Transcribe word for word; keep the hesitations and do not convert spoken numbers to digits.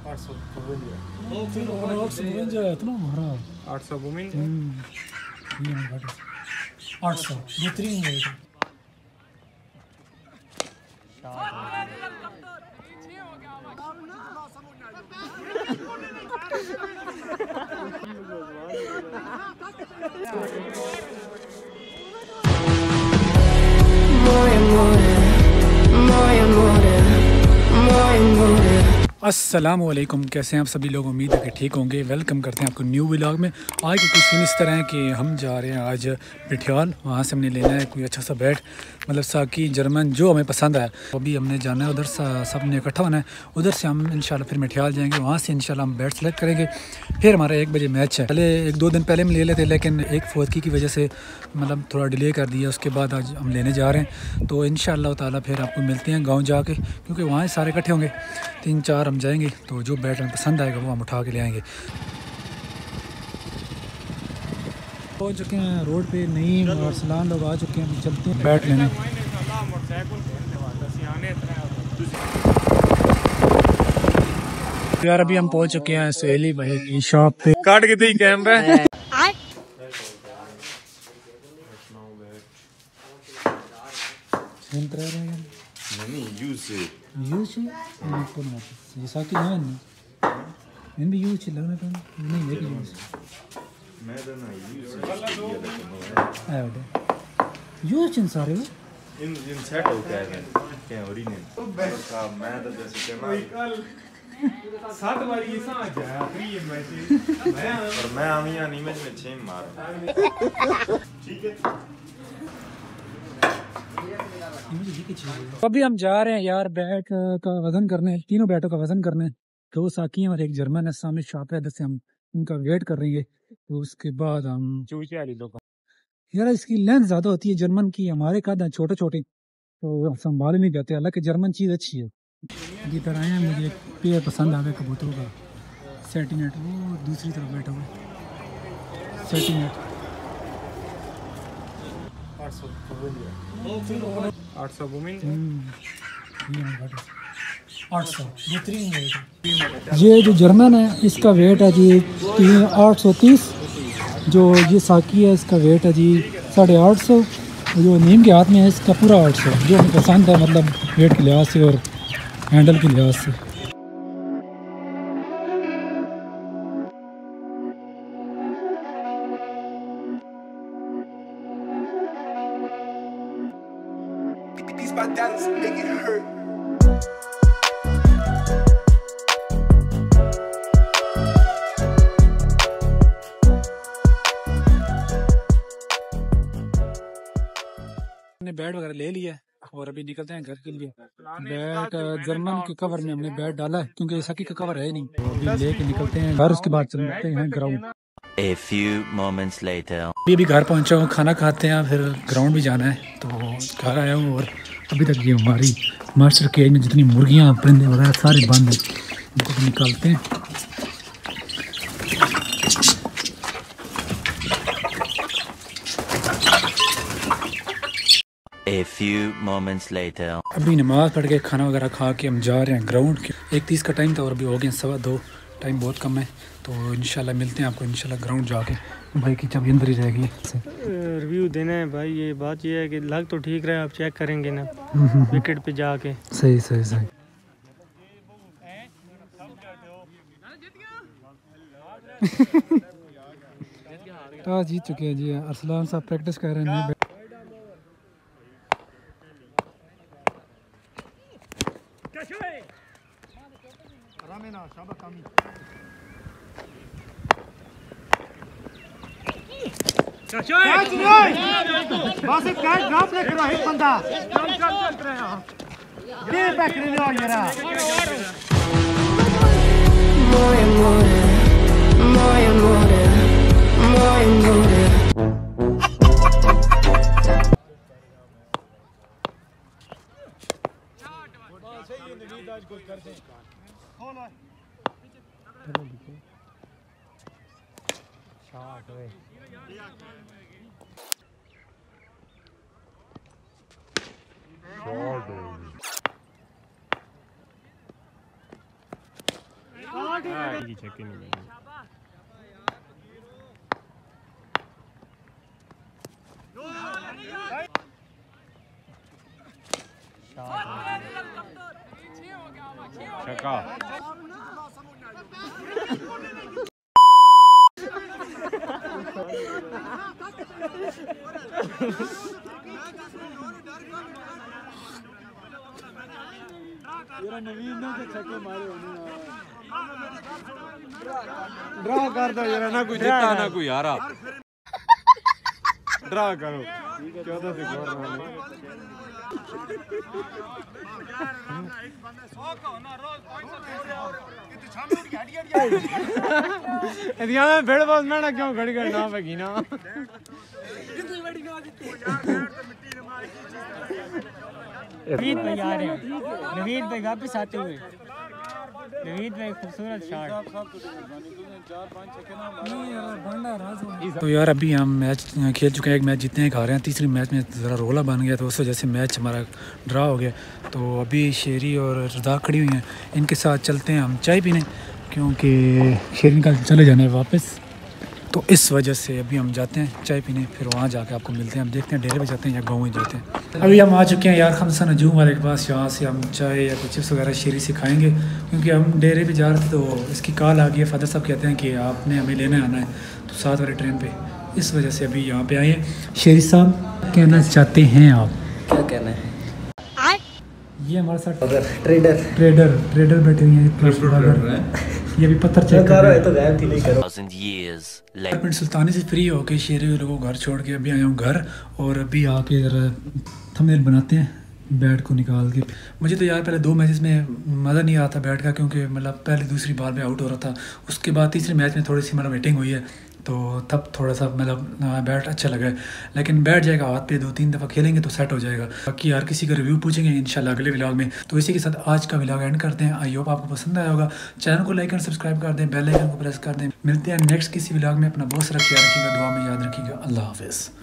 आठ सौ बवंजा आठ सौ बवंजा है इतना हमारा आठ सौ बवंजा आठ सौ बेहतरीन है। अस्सलामु अलैकुम, कैसे हैं आप सभी लोग। उम्मीद है कि ठीक होंगे। वेलकम करते हैं आपको न्यू व्लॉग में। आज के कुछ सीन इस तरह है कि हम जा रहे हैं आज पिठियाल। वहाँ से हमने लेना है कोई अच्छा सा बैट, मतलब साकी जर्मन जो हमें पसंद आया। अभी हमने जाना है उधर से, सब ने इकट्ठा होना है। उधर से हम इंशाल्लाह फिर मिठियाल जाएंगे। वहाँ से इंशाल्लाह हम बैट सेलेक्ट करेंगे। फिर हमारा एक बजे मैच है। पहले एक दो दिन पहले हम ले लेते, लेकिन एक फौतगी की वजह से मतलब थोड़ा डिले कर दिया। उसके बाद आज हम लेने जा रहे हैं। तो इंशाल्लाह ताला फिर आपको मिलते हैं गाँव जाके, क्योंकि वहाँ सारे इकट्ठे होंगे। तीन चार हम जाएंगे, तो जो बैट हमें पसंद आएगा वो हम उठा के ले आएंगे। पहुँच चुके हैं रोड पे, नईम और सलाम लोग आ चुके हैं। चलते हैं बैट लेने। यार अभी हम पहुँच चुके हैं सहेली भाई की शॉप पे। काट के दी कैमरा नहीं यूज से यूज है ये साकी है ना, इन भी यूज लगना तो नहीं है कि यूज मैं तो ना यूज है बेटा यूज इन सारे इन इन सेट हो गया है क्या ओरिजिनल का। मैं तो जैसे कहना कल सात बार ये सा आ गया फ्री मैच मैं और मैं आमिया नहीं मैच में छह मार। ठीक है तो अभी हम जा रहे हैं यार बैट का वजन करने, तीनों बैटों का वजन करने। दो साकी हैं और एक जर्मन है। सामने शॉप है, जैसे हम उनका वेट कर रहे हैं। तो उसके बाद हम चूचे वाली लोग यार इसकी लेंथ ज़्यादा होती है जर्मन की, हमारे कद हैं छोटे छोटे तो संभाल नहीं जाते। हालांकि जर्मन चीज़ अच्छी है। इधर आए हैं, मुझे एक पेयर पसंद आ गया कबूतरों का। सेटिनेट वो दूसरी तरफ बैठा हुआ सेटिनेट आठ सौ आठ सौ आठ सौ बेहतरीन है। ये जो जर्मन है इसका वेट है जी तीन आठ सौ तीस। जो ये साकी है इसका वेट है जी साढ़े आठ सौ। जो नीम के हाथ में है इसका पूरा आठ सौ। जो हमें पसंद है मतलब वेट के लिहाज से और हैंडल के लिहाज से। बैट वगैरह ले लिया और अभी निकलते हैं घर के लिए। बैट जर्मन के कवर में हमने बैट डाला है क्योंकि साकी का कवर है नहीं। तो अभी लेके निकलते हैं घर, उसके बाद चलते हैं ground. A few moments later. अभी भी घर पहुंचा हूँ, खाना खाते हैं फिर ग्राउंड भी जाना है। तो घर आया हूँ और अभी तक ये हमारी मास्टर केज में जितनी मुर्गियाँ परिंदे वगैरह सारे बंद हैं। इनको निकालते हैं। A few moments later. अभी नमाज पढ़ के खाना वगैरह खा के हम जा रहे हैं ग्राउंड के। एक तीस का टाइम था और अभी हो गया सवा दो। टाइम बहुत कम है। तो इंशाल्लाह मिलते हैं आपको इंशाल्लाह ग्राउंड जाके। भाई की चाबी अंदर ही रहेगी। रिव्यू देना है भाई। ये बात ये है कि लग तो ठीक रहा है, आप चेक करेंगे ना विकेट पे जाके। सही सही सही। टॉस जीत चुके हैं जी। अरसलान साहब प्रैक्टिस कर रहे हैं। छक्के नहीं लगे। छक्का नवीन ने तो छक्के मारे होने ड्रा कर दो यार, ना कोई जीता ना कोई हारा, ड्रा करो चौदह से स्कोर भेड़ बहुत मैं क्यों घड़ी घड़ी ना पगी ना नवीद भाई आ रहे हैं, नवीद भाई वापस आते हुए, नवीद भाई खूबसूरत शॉट। तो यार अभी हम मैच खेल चुके हैं, एक मैच जीतने खा रहे हैं, तीसरी मैच में ज़रा रोला बन गया तो उस वजह से मैच हमारा ड्रा हो गया। तो अभी शेरी और रज़ा खड़ी हुई हैं, इनके साथ चलते हैं हम चाय पीने, क्योंकि शेरी का चले जाना है वापस, तो इस वजह से अभी हम जाते हैं चाय पीने, फिर वहाँ जाके आपको मिलते हैं। हम देखते हैं डेरे पे जाते हैं या गाँव में जाते हैं। अभी हम आ चुके हैं यार खमसा नजूम वाले के पास, यहाँ से हम चाय या कुछ चिप्स वगैरह शेरी से खाएँगे, क्योंकि हम डेरे पे जा रहे थे तो इसकी कॉल आ गई है, फादर साहब कहते हैं कि आपने हमें लेने आना है तो साथ वाले ट्रेन पे, इस वजह से अभी यहाँ पे आए हैं। शेरी साहब कहना चाहते हैं आप? क्या कहना है? ये हमारे साथ ट्रेडर ट्रेडर ट्रेडर बैठे हुए हैं, ये भी पत्थर चेक कर रहे हैं। तो गायब थी नहीं करो। Thousand years later. पिंड सुल्तानी से फ्री होके शेरी लोगों को घर छोड़ के अभी आया हूँ घर, और अभी आके ज़रा थंबनेल बनाते हैं बैट को निकाल के। मुझे तो यार पहले दो मैचेस में मज़ा नहीं आता बैट का, क्योंकि मतलब पहले दूसरी बार में आउट हो रहा था, उसके बाद तीसरे मैच में थोड़ी सी मतलब वेटिंग हुई है, तो तब थोड़ा सा मतलब बैट अच्छा लगा है, लेकिन बैठ जाएगा हाथ पे, दो तीन दफ़ा खेलेंगे तो सेट हो जाएगा। बाकी यार किसी का रिव्यू पूछेंगे इंशाल्लाह अगले व्लॉग में। तो इसी के साथ आज का व्लॉग एंड करते हैं। आई होप आपको पसंद आया होगा। चैनल को लाइक एंड सब्सक्राइब कर दें, बेल आइकन को प्रेस कर दें। मिलते हैं नेक्स्ट किसी व्लॉग में। अपना बहुत सारा ख्याल रखिएगा, दुआ में याद रखिएगा। अल्लाह हाफिज़।